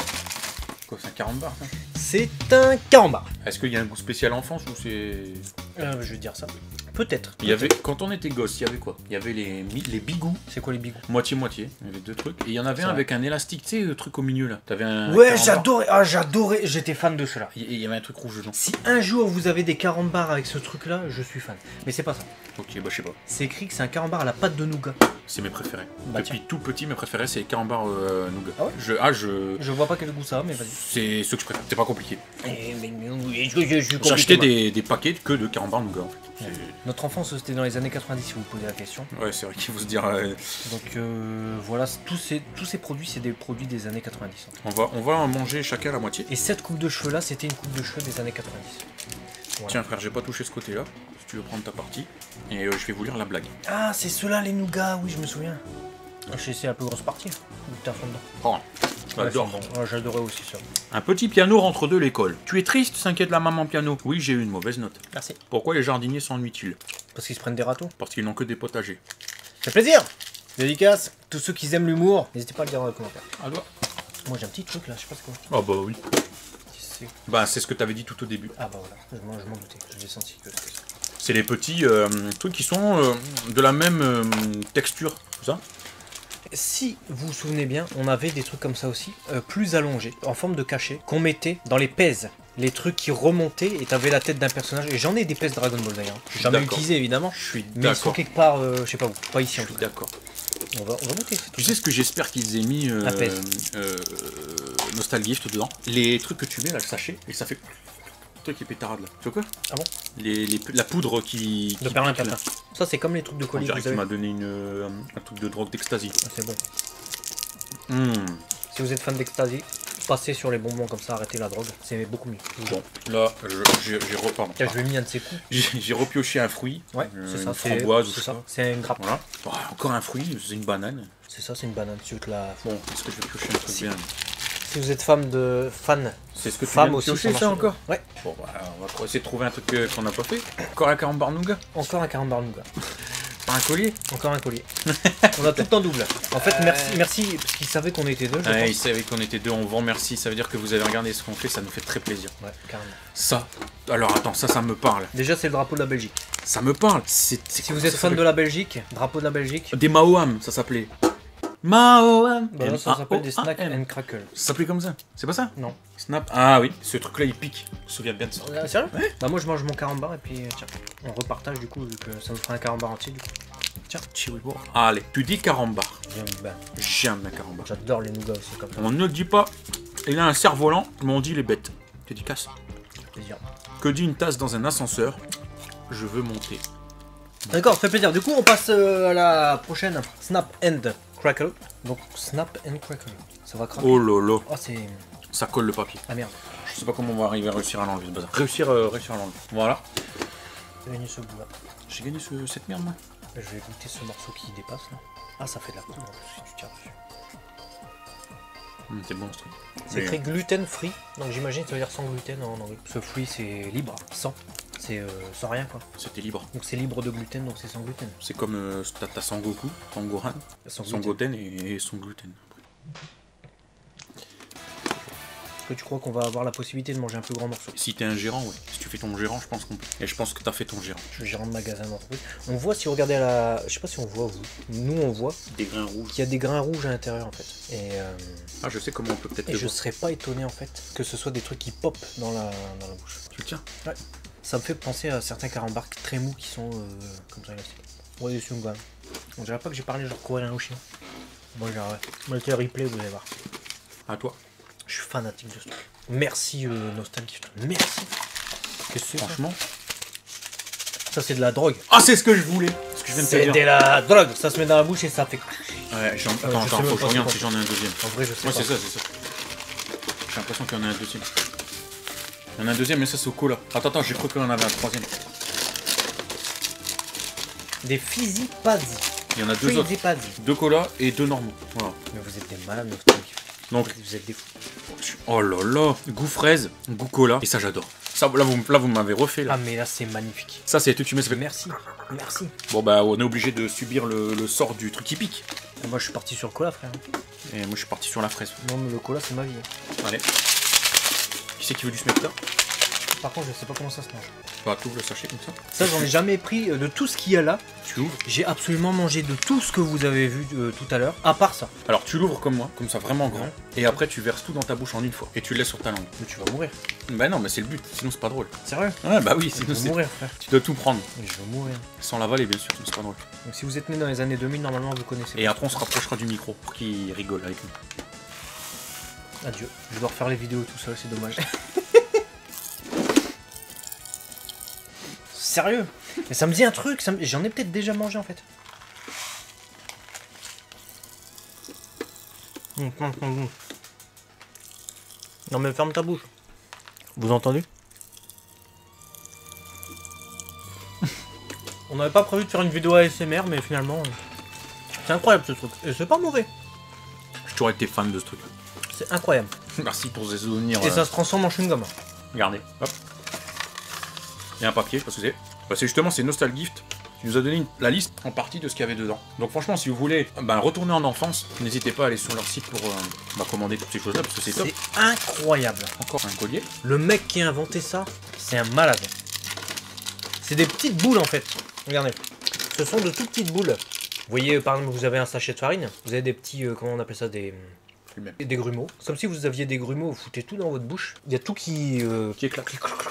Speaker 2: Quoi, c'est un carambar ça?
Speaker 1: C'est un carambar.
Speaker 2: Est-ce qu'il y a un goût spécial enfance ou c'est...
Speaker 1: Euh, je vais dire ça. Peut-être.
Speaker 2: Il y avait, quand on était gosse, il y avait quoi? Il y avait les, mi- les bigous,
Speaker 1: C'est quoi les bigous?
Speaker 2: moitié-moitié, il y avait deux trucs. Et il y en avait
Speaker 1: C'est
Speaker 2: un
Speaker 1: vrai.
Speaker 2: avec un élastique, tu sais, le truc au milieu là. T'avais un
Speaker 1: Ouais,
Speaker 2: carambar.
Speaker 1: j'adorais. Ah, j'adorais. J'étais fan de cela.
Speaker 2: Et il y avait un truc rouge dedans.
Speaker 1: Si un jour vous avez des carambars avec ce truc là, je suis fan. Mais c'est pas ça.
Speaker 2: Ok, bah je sais pas.
Speaker 1: C'est écrit que c'est un carambar à la pâte de nougat.
Speaker 2: C'est mes préférés.
Speaker 1: Bah,
Speaker 2: Depuis tout petit, mes préférés, c'est les carambars euh, nougat.
Speaker 1: Ah ouais
Speaker 2: je, ah, je...
Speaker 1: Je vois pas quel goût ça a, mais vas-y.
Speaker 2: C'est ceux que je préfère. C'est pas compliqué.
Speaker 1: Eh, mais- mais oui, je- je- je suis
Speaker 2: J'achetais
Speaker 1: compliqué,
Speaker 2: des, des paquets que de carambars nougat en fait.
Speaker 1: moi.
Speaker 2: C'est-
Speaker 1: Notre enfance c'était dans les années quatre-vingt-dix si vous posez la question.
Speaker 2: Ouais, c'est vrai qu'il faut se dire... euh,
Speaker 1: Donc euh, voilà, tous ces, tous ces produits c'est des produits des années quatre-vingt-dix.
Speaker 2: on, va, on va en manger chacun la moitié.
Speaker 1: Et cette coupe de cheveux là, c'était une coupe de cheveux des années quatre-vingt-dix. Voilà.
Speaker 2: Tiens frère, j'ai pas touché ce côté-là. Si tu veux prendre ta partie. Et euh, je vais vous lire la blague.
Speaker 1: Ah, c'est ceux-là les nougats, oui, je me souviens. Ah, je sais, c'est la plus grosse partie. T'es à fond dedans.
Speaker 2: Oh, j'adore.
Speaker 1: Ouais, c'est bon. Ouais, j'adorais aussi ça.
Speaker 2: Un petit piano rentre de l'école. Tu es triste, s'inquiète la maman piano. Oui, j'ai eu une mauvaise note.
Speaker 1: Merci.
Speaker 2: Pourquoi les jardiniers s'ennuient-ils?
Speaker 1: Parce qu'ils se prennent des râteaux.
Speaker 2: Parce qu'ils n'ont que des potagers.
Speaker 1: Ça fait plaisir. Dédicace. Tous ceux qui aiment l'humour, n'hésitez pas à le dire dans les commentaires.
Speaker 2: Ah toi?
Speaker 1: Moi j'ai un petit truc là, je sais pas c'est quoi.
Speaker 2: Ah bah oui.
Speaker 1: C'est-
Speaker 2: Bah c'est ce que t'avais dit tout au début.
Speaker 1: Ah bah voilà, je m'en je m'en doutais, j'ai senti que c'était ça.
Speaker 2: C'est les petits euh, trucs qui sont euh, de la même euh, texture. Tout ça.
Speaker 1: Si vous vous souvenez bien, on avait des trucs comme ça aussi, euh, plus allongés, en forme de cachet, qu'on mettait dans les pèses. Les trucs qui remontaient et t'avais la tête d'un personnage. Et j'en ai des pèses Dragon Ball d'ailleurs. J'ai jamais
Speaker 2: D'accord.
Speaker 1: utilisé évidemment.
Speaker 2: Je suis
Speaker 1: Mais ils sont
Speaker 2: d'accord.
Speaker 1: quelque part, euh, je sais pas où, pas ici
Speaker 2: Je
Speaker 1: en
Speaker 2: suis
Speaker 1: tout cas.
Speaker 2: d'accord.
Speaker 1: On va, on va goûter.
Speaker 2: Tu sais ce que j'espère qu'ils aient mis euh,
Speaker 1: La pèse.
Speaker 2: euh, Nostalgift dedans? Les trucs que tu mets là, le sachet, et ça fait... Le truc qui est pétarade là. Tu vois quoi?
Speaker 1: Ah bon?
Speaker 2: les, les, La poudre qui...
Speaker 1: De
Speaker 2: qui
Speaker 1: perlimpinpin.
Speaker 2: pique, là.
Speaker 1: Ça c'est comme les trucs de
Speaker 2: On
Speaker 1: colis que
Speaker 2: dirait
Speaker 1: vous
Speaker 2: qu'il
Speaker 1: avez.
Speaker 2: m'a donné une, euh, un truc de drogue d'ecstasy.
Speaker 1: Ah, c'est bon.
Speaker 2: Mmh.
Speaker 1: Si vous êtes fan d'ecstasy, passez sur les bonbons comme ça, arrêtez la drogue, c'est beaucoup mieux.
Speaker 2: Bon, là, je- j'ai j'ai re- pardon.
Speaker 1: Tiens, je lui ai mis un de ces coups.
Speaker 2: J'ai j'ai repioché un fruit.
Speaker 1: Ouais,
Speaker 2: euh,
Speaker 1: c'est
Speaker 2: une
Speaker 1: ça. c'est-
Speaker 2: framboise ou
Speaker 1: C'est
Speaker 2: ça.
Speaker 1: ça. C'est une grappe.
Speaker 2: Voilà. Oh, encore un fruit, c'est une banane.
Speaker 1: C'est ça, c'est une banane. Si vous êtes, la...
Speaker 2: Bon, est-ce que je vais piocher un truc
Speaker 1: Si.
Speaker 2: bien?
Speaker 1: si vous êtes fan de fan,
Speaker 2: C'est ce que tu
Speaker 1: femme
Speaker 2: viens de
Speaker 1: aussi,
Speaker 2: piocher,
Speaker 1: ça
Speaker 2: ça
Speaker 1: marche.
Speaker 2: encore?
Speaker 1: Ouais.
Speaker 2: Bon, bah, on va essayer de trouver un truc euh, qu'on n'a pas fait. Encore un carambar nougat?
Speaker 1: Encore un carambar nougat.
Speaker 2: Pas un collier?
Speaker 1: Encore un collier. On a tout en double. En fait, merci, merci parce qu'ils savaient qu'on était deux. Je
Speaker 2: Ouais,
Speaker 1: pense.
Speaker 2: il savait qu'on était deux, on vous remercie. Ça veut dire que vous avez regardé ce qu'on fait, ça nous fait très plaisir.
Speaker 1: Ouais, carrément.
Speaker 2: Ça, alors attends, ça, ça me parle.
Speaker 1: Déjà, c'est le drapeau de la Belgique.
Speaker 2: Ça me parle. C'est, c'est
Speaker 1: Si
Speaker 2: comment
Speaker 1: vous êtes
Speaker 2: ça
Speaker 1: fan de
Speaker 2: s'appelle?
Speaker 1: la Belgique, drapeau de la Belgique,
Speaker 2: Des Maoam, ça s'appelait. Maoam.
Speaker 1: bah là, ça s'appelle des snacks
Speaker 2: M A O A M.
Speaker 1: and crackle.
Speaker 2: Ça s'appelait comme ça? C'est pas ça?
Speaker 1: Non.
Speaker 2: Snap. Ah oui, ce truc-là, il pique. Je me souviens bien de ça.
Speaker 1: Euh, sérieux? Bah moi, je mange mon carambar et puis euh, tiens, on repartage du coup vu que ça me fera un carambar entier du coup. Tiens,
Speaker 2: Chiriboire. Allez, tu dis carambar.
Speaker 1: j'aime bien.
Speaker 2: J'aime un carambar.
Speaker 1: J'adore les nougats aussi comme ça.
Speaker 2: On ne le dit pas, il a un cerf-volant, mais on dit les bêtes. Dédicace.
Speaker 1: Plaisir.
Speaker 2: Que dit une tasse dans un ascenseur? Je veux monter.
Speaker 1: D'accord, ça fait plaisir. Du coup, on passe euh, à la prochaine. Snap and Crackle. Donc, Snap and Crackle. Ça va craquer.
Speaker 2: Oh lolo,
Speaker 1: Oh, c'est...
Speaker 2: ça colle le papier.
Speaker 1: Ah merde.
Speaker 2: Je sais pas comment on va arriver à réussir à l'enlever ce bazar. Réussir, euh, réussir à l'enlever. Voilà.
Speaker 1: J'ai gagné ce bout là.
Speaker 2: J'ai gagné ce- cette merde moi.
Speaker 1: Je vais goûter ce morceau qui dépasse là. Ah, ça fait de la poudre en plus si tu tires dessus.
Speaker 2: Hum, c'est bon ce truc.
Speaker 1: C'est
Speaker 2: Mais-
Speaker 1: écrit gluten free. Donc, j'imagine que ça veut dire sans gluten en anglais. Ce free, c'est libre. Sans. C'est euh, sans rien quoi.
Speaker 2: C'était libre.
Speaker 1: Donc, c'est libre de gluten, donc c'est sans gluten.
Speaker 2: C'est comme euh, t'as t'as Sangoku, Sangohan,
Speaker 1: Sans
Speaker 2: son
Speaker 1: gluten.
Speaker 2: gluten et, et son gluten.
Speaker 1: Est-ce que tu crois qu'on va avoir la possibilité de manger un plus grand morceau?
Speaker 2: Si t'es un gérant, ouais. Si tu fais ton gérant, je pense qu'on peut. Et je pense que t'as fait ton gérant.
Speaker 1: Je suis gérant de magasin d'entreprise. On voit, si vous regardez à la... Je sais pas si on voit, vous. Nous, on voit
Speaker 2: Des grains rouges.
Speaker 1: qu'il y a des grains rouges à l'intérieur, en fait. Et, euh,
Speaker 2: Ah, je sais comment on peut peut-être
Speaker 1: et
Speaker 2: le
Speaker 1: je
Speaker 2: voir.
Speaker 1: serais pas étonné, en fait, que ce soit des trucs qui pop dans la, dans la bouche.
Speaker 2: Tu le tiens?
Speaker 1: Ça me fait penser à certains carambars très mous qui sont euh, comme ça, élastiques. Ouais, des Sungan. On dirait pas que j'ai parlé genre coréen ou chinois. Moi, j'ai ouais. le replay, vous allez voir.
Speaker 2: À toi.
Speaker 1: Je suis fanatique de ce truc. Merci, euh, Nostalgie. Merci. Qu'est-ce que c'est ça?
Speaker 2: Franchement.
Speaker 1: Ça, c'est de la drogue.
Speaker 2: Ah, c'est ce que je voulais. Ce que je viens de te dire.
Speaker 1: C'est de la drogue. Ça se met dans la bouche et ça fait...
Speaker 2: Ouais, j'en...
Speaker 1: Euh,
Speaker 2: Attends,
Speaker 1: je sais
Speaker 2: attends,
Speaker 1: même
Speaker 2: faut que
Speaker 1: pas
Speaker 2: je regarde
Speaker 1: c'est
Speaker 2: si j'en ai un deuxième.
Speaker 1: En vrai, je sais
Speaker 2: Ouais,
Speaker 1: pas.
Speaker 2: c'est ça, c'est ça. J'ai l'impression qu'il y en a un deuxième. Il y en a un deuxième, mais ça c'est au cola. Attends, attends, j'ai cru qu'il y en avait un troisième.
Speaker 1: Des Fizzy Pazzi.
Speaker 2: Il y en a deux autres.
Speaker 1: Fizzy Pazzi.
Speaker 2: Deux colas et deux normaux. Voilà.
Speaker 1: Mais vous êtes des malades, nostalgiques.
Speaker 2: Donc,
Speaker 1: Vous êtes des fous.
Speaker 2: oh là là, goût fraise, goût cola, et ça j'adore. Ça, là vous, là, vous m'avez refait là.
Speaker 1: Ah, mais là, c'est magnifique.
Speaker 2: Ça c'est tout, tu mets, ça fait...
Speaker 1: Merci. Merci.
Speaker 2: Bon bah on est obligé de subir le, le sort du truc qui pique.
Speaker 1: Et moi, je suis parti sur le cola, frère.
Speaker 2: Et moi je suis parti sur la fraise.
Speaker 1: Non, mais le cola, c'est ma vie.
Speaker 2: Allez. Qui c'est qui veut du smecta?
Speaker 1: Par contre, je sais pas comment ça se mange.
Speaker 2: Bah t'ouvres le sachet comme ça.
Speaker 1: Ça, j'en ai jamais pris euh, de tout ce qu'il y a là.
Speaker 2: Tu l'ouvres.
Speaker 1: J'ai absolument mangé de tout ce que vous avez vu euh, tout à l'heure, à part ça.
Speaker 2: Alors tu l'ouvres comme moi, comme ça vraiment grand. Et après tu verses tout dans ta bouche en une fois. Et tu le laisses sur ta langue.
Speaker 1: Mais tu vas mourir.
Speaker 2: Bah non mais c'est le but, sinon c'est pas drôle.
Speaker 1: Sérieux?
Speaker 2: Ouais bah oui,
Speaker 1: Je
Speaker 2: sinon
Speaker 1: vais
Speaker 2: c'est...
Speaker 1: mourir, frère.
Speaker 2: Tu dois tout prendre.
Speaker 1: Mais je vais mourir.
Speaker 2: Sans l'avaler bien sûr, sinon c'est pas drôle.
Speaker 1: Donc, si vous êtes né dans les années deux mille, normalement, vous connaissez.
Speaker 2: Et après on se rapprochera du micro pour qu'il rigole avec nous.
Speaker 1: Adieu. Je dois refaire les vidéos tout seul, c'est dommage. Sérieux? Mais ça me dit un truc, ça me... j'en ai peut-être déjà mangé en fait. Hum, hum, hum, hum. Non mais ferme ta bouche. Vous entendez? On n'avait pas prévu de faire une vidéo A S M R, mais finalement, c'est incroyable ce truc. Et c'est pas mauvais.
Speaker 2: J'ai toujours été fan de ce truc.
Speaker 1: C'est incroyable.
Speaker 2: Merci pour ces souvenirs.
Speaker 1: Et
Speaker 2: euh,
Speaker 1: ça se transforme en chewing-gum.
Speaker 2: Regardez, hop. Il y a un papier, je sais pas ce que c'est. Bah, c'est justement, c'est Nostalgift qui nous a donné une- la liste en partie de ce qu'il y avait dedans. Donc franchement, si vous voulez bah, retourner en enfance, n'hésitez pas à aller sur leur site pour euh, bah, commander toutes ces choses-là, parce que c'est top.
Speaker 1: C'est incroyable.
Speaker 2: Encore un collier.
Speaker 1: Le mec qui a inventé ça, c'est un malade. C'est des petites boules en fait. Regardez. Ce sont de toutes petites boules. Vous voyez, par exemple, vous avez un sachet de farine. Vous avez des petits, euh, comment on appelle ça, des...
Speaker 2: Lui-même.
Speaker 1: Des grumeaux. Comme si vous aviez des grumeaux, vous foutez tout dans votre bouche. Il y a tout qui... euh,
Speaker 2: Qui éclate.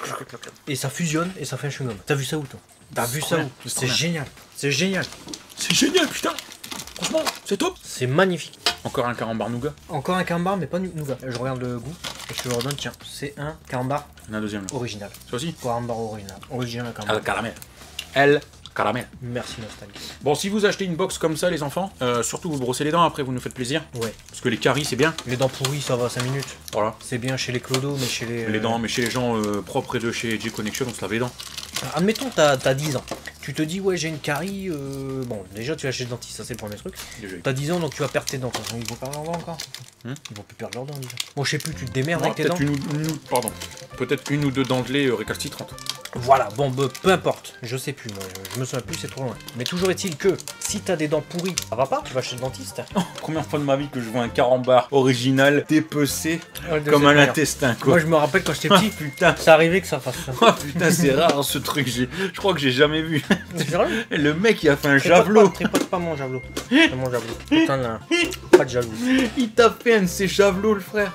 Speaker 1: Et ça fusionne et ça fait un chewing-gum. T'as vu ça où toi? T'as vu
Speaker 2: trop
Speaker 1: ça
Speaker 2: bien,
Speaker 1: où?
Speaker 2: c'est trop
Speaker 1: C'est
Speaker 2: bien.
Speaker 1: génial. C'est génial.
Speaker 2: C'est génial, putain. Franchement, c'est top.
Speaker 1: C'est magnifique.
Speaker 2: Encore un carambar nougat.
Speaker 1: Encore un carambar, mais pas nou- nougat. Je regarde le goût et je te le redonne. Tiens, c'est un carambar
Speaker 2: Il y en a un deuxième là.
Speaker 1: original.
Speaker 2: Ça aussi.
Speaker 1: Carambar original. Original carambar.
Speaker 2: El caramel. El caramel.
Speaker 1: Merci Nostalgie.
Speaker 2: Bon, si vous achetez une box comme ça, les enfants, euh, surtout vous brossez les dents après, vous nous faites plaisir.
Speaker 1: Ouais.
Speaker 2: Parce que les caries, c'est bien.
Speaker 1: Les dents pourries, ça va cinq minutes.
Speaker 2: Voilà.
Speaker 1: C'est bien chez les clodos, mais chez les...
Speaker 2: Les
Speaker 1: euh,
Speaker 2: dents, mais chez les gens euh, propres et de chez J-Connection, on se lave les dents.
Speaker 1: Admettons, t'as as dix ans. Tu te dis, ouais, j'ai une carie. euh, Bon, déjà, tu vas chez le dentiste, ça c'est le premier truc.
Speaker 2: Déjà.
Speaker 1: T'as dix ans, donc tu vas perdre tes dents. Ils vont perdre leurs dents encore.
Speaker 2: Hmm
Speaker 1: Ils vont plus perdre leurs dents déjà. Bon, je sais plus, tu te démerdes
Speaker 2: Non,
Speaker 1: avec tes dents.
Speaker 2: peut-être une, ou- une ou- pardon. Peut-être une ou deux dentelées euh, récalcitrantes.
Speaker 1: Voilà, bon, bah, peu importe. Je sais plus, moi, je, je me souviens plus, c'est trop loin. Mais toujours est-il que si t'as des dents pourries, ça va pas, tu vas chez le dentiste.
Speaker 2: Combien de fois de ma vie que je vois un carambar original dépecé
Speaker 1: Ouais, de
Speaker 2: comme
Speaker 1: cette
Speaker 2: un
Speaker 1: manière.
Speaker 2: intestin, quoi.
Speaker 1: Moi, je me rappelle quand j'étais petit,
Speaker 2: Putain.
Speaker 1: ça arrivait que ça fasse ça.
Speaker 2: Oh putain, c'est rare ce truc. j'ai- Je crois que j'ai jamais vu.
Speaker 1: C'est sérieux?
Speaker 2: Le mec, il a fait un
Speaker 1: Tripote
Speaker 2: javelot.
Speaker 1: pas, tripote pas mon javelot. C'est mon javelot. Putain, là. Pas de jaloux.
Speaker 2: Il t'a fait un de ses javelots, le frère.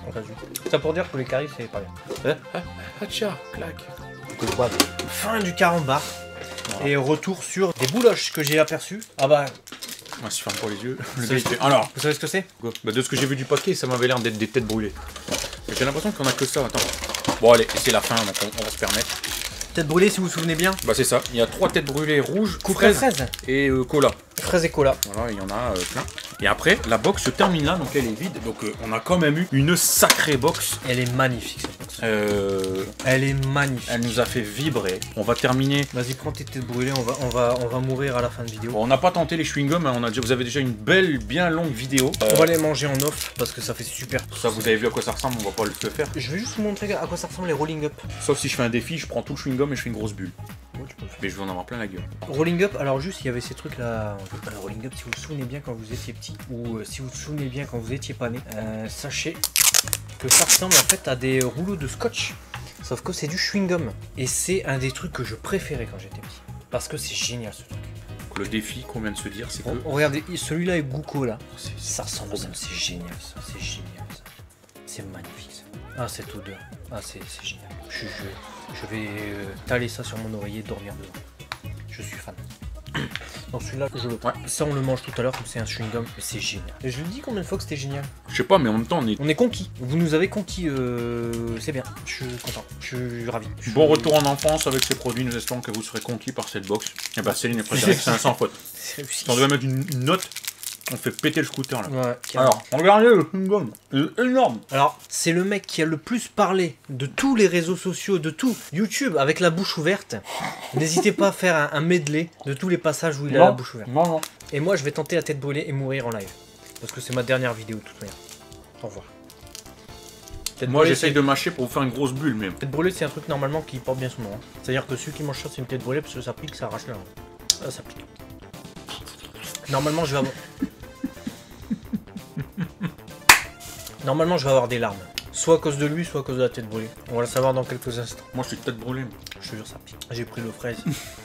Speaker 1: Ça pour dire que les caries, c'est pas bien.
Speaker 2: Ah, ah, ah, tcha, clac.
Speaker 1: Que je boive. Fin du carambar.
Speaker 2: Voilà.
Speaker 1: Et retour sur des bouloches que j'ai aperçues. Ah bah,
Speaker 2: On va se ferme pas les yeux. Le
Speaker 1: Ça,
Speaker 2: gars, il fait- Alors,
Speaker 1: vous savez ce que c'est?
Speaker 2: quoi bah, de ce que j'ai vu du paquet, ça m'avait l'air d'être des têtes brûlées. Mais j'ai l'impression qu'on a que ça. Attends. Bon, allez, c'est la fin, donc on, on va se permettre.
Speaker 1: Tête brûlée, si vous vous souvenez bien.
Speaker 2: Bah, c'est ça. Il y a trois têtes brûlées rouges,
Speaker 1: Couperet
Speaker 2: fraises
Speaker 1: fraise.
Speaker 2: et euh, cola.
Speaker 1: Fraise et cola.
Speaker 2: Voilà, il y en a euh, plein. Et après, la box se termine là, donc elle est vide. Donc euh, on a quand même eu une sacrée box.
Speaker 1: Elle est magnifique cette box.
Speaker 2: Euh,
Speaker 1: Elle est magnifique.
Speaker 2: elle nous a fait vibrer. On va terminer.
Speaker 1: Vas-y, prends tes têtes brûlées, on va, on, va, on va mourir à la fin de vidéo.
Speaker 2: Bon, on n'a pas tenté les chewing-gums, hein, on a déjà, vous avez déjà une belle, bien longue vidéo. Euh,
Speaker 1: On va les manger en off parce que ça fait super.
Speaker 2: Ça, vous avez vu à quoi ça ressemble, on va pas le faire.
Speaker 1: Je vais juste vous montrer à quoi ça ressemble les rolling up.
Speaker 2: Sauf si je fais un défi, je prends tout le chewing-gum et je fais une grosse bulle.
Speaker 1: Ouais, tu peux le faire.
Speaker 2: Mais je vais en avoir plein la gueule.
Speaker 1: Rolling up, alors juste il y avait ces trucs là. Le rolling up, si vous vous souvenez bien quand vous étiez petit, ou euh, si vous vous souvenez bien quand vous étiez pas né, euh, sachez que ça ressemble en fait à des rouleaux de scotch. Sauf que c'est du chewing-gum. Et c'est un des trucs que je préférais quand j'étais petit. Parce que c'est génial ce truc.
Speaker 2: Donc le défi qu'on vient de se dire, c'est que.
Speaker 1: Oh, regardez, celui-là est Gouko là.
Speaker 2: C'est- c'est-
Speaker 1: Ça ressemble à ça, c'est génial ça, c'est génial ça. C'est magnifique ça. Ah cette odeur, ah c'est c'est génial. Je, je, je vais euh, taler ça sur mon oreiller et dormir dedans. Je suis fan. Donc celui-là, je le prends.
Speaker 2: Ouais.
Speaker 1: Ça, on le mange tout à l'heure, comme c'est un chewing-gum. Mais c'est génial. Et je le dis combien de fois que c'était génial.
Speaker 2: Je sais pas, mais en même temps, on est...
Speaker 1: On est conquis. Vous nous avez conquis. Euh... C'est bien. Je suis content. Je suis ravi. Je suis...
Speaker 2: Bon retour en enfance avec ces produits. Nous espérons que vous serez conquis par cette box. Et bah, Céline est Frédéric, c'est un sans faute.
Speaker 1: C'est réussi.
Speaker 2: Si on devait mettre une, une note, on fait péter le scooter là.
Speaker 1: Ouais, carrément.
Speaker 2: Alors, regardez le chewing-gum. Il est énorme.
Speaker 1: Alors, c'est le mec qui a le plus parlé de tous les réseaux sociaux, de tout YouTube, avec la bouche ouverte. N'hésitez pas à faire un, un medley de tous les passages où il a
Speaker 2: Non.
Speaker 1: la bouche ouverte.
Speaker 2: Non, non.
Speaker 1: Et moi, je vais tenter la tête brûlée et mourir en live. Parce que c'est ma dernière vidéo, de toute manière. Au revoir. Tête
Speaker 2: Moi,
Speaker 1: brûlée,
Speaker 2: j'essaye
Speaker 1: c'est-
Speaker 2: de mâcher pour vous faire une grosse bulle, mais...
Speaker 1: Tête brûlée, c'est un truc normalement qui porte bien son nom. hein. C'est-à-dire que celui qui mange ça, c'est une tête brûlée parce que ça pique, ça arrache la langue. Ah, ça pique. Normalement, je vais avoir... Normalement, je vais avoir des larmes. Soit à cause de lui, soit à cause de la tête brûlée. On va le savoir dans quelques instants.
Speaker 2: Moi, je suis tête brûlée.
Speaker 1: Je te jure, ça pique. J'ai pris le fraise.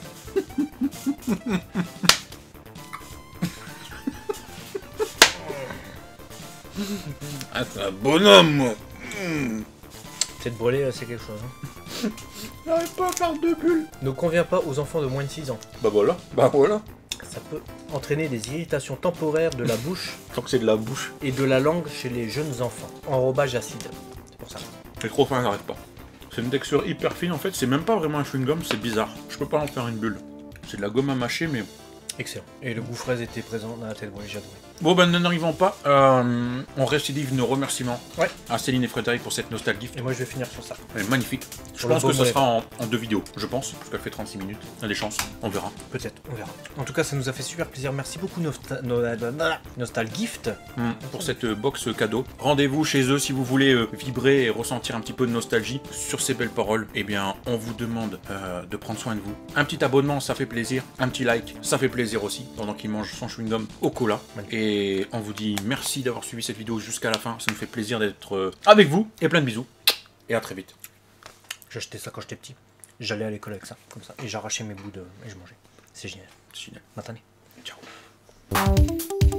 Speaker 2: Ah, c'est un bonhomme, moi.
Speaker 1: Tête brûlée, là, c'est quelque chose. hein.
Speaker 2: J'arrive pas à faire deux bulles.
Speaker 1: Ne convient pas aux enfants de moins de six ans.
Speaker 2: Bah voilà. Bah voilà.
Speaker 1: Ça peut entraîner des irritations temporaires de la bouche
Speaker 2: Je crois que c'est de la bouche.
Speaker 1: et de la langue chez les jeunes enfants. Enrobage acide. C'est pour ça.
Speaker 2: C'est trop fin, j'arrête pas. C'est une texture hyper fine en fait. C'est même pas vraiment un chewing-gum, c'est bizarre. Je peux pas en faire une bulle. C'est de la gomme à mâcher, mais...
Speaker 1: Excellent. Et le goût fraise était présent dans la tête brûlée, j'ai adoré.
Speaker 2: Bon, ben n'arrivons pas. Euh, on récidive nos remerciements
Speaker 1: Ouais.
Speaker 2: à Céline et Frédéric pour cette nostalgie.
Speaker 1: Et moi, je vais finir sur ça.
Speaker 2: Elle est magnifique. Je
Speaker 1: Pour le
Speaker 2: pense que
Speaker 1: beau
Speaker 2: ce
Speaker 1: modèle.
Speaker 2: sera en, en deux vidéos, je pense, parce qu'elle fait trente-six minutes. Il y a des chances, on verra.
Speaker 1: Peut-être, on verra. En tout cas, ça nous a fait super plaisir. Merci beaucoup, Nostal, no, no, no, Nostal Gift.
Speaker 2: Hmm, pour cette euh, box cadeau. Rendez-vous chez eux si vous voulez euh, vibrer et ressentir un petit peu de nostalgie sur ces belles paroles. Eh bien, on vous demande euh, de prendre soin de vous. Un petit abonnement, ça fait plaisir. Un petit like, ça fait plaisir aussi, pendant qu'il mange son chewing-gum au cola. Et on vous dit merci d'avoir suivi cette vidéo jusqu'à la fin. Ça nous fait plaisir d'être euh, avec vous. Et plein de bisous. Et à très vite.
Speaker 1: J'ai acheté ça quand j'étais petit. J'allais à l'école avec ça, comme ça. Et j'arrachais mes bouts de... et je mangeais. C'est génial.
Speaker 2: C'est génial.
Speaker 1: Matane.
Speaker 2: Ciao.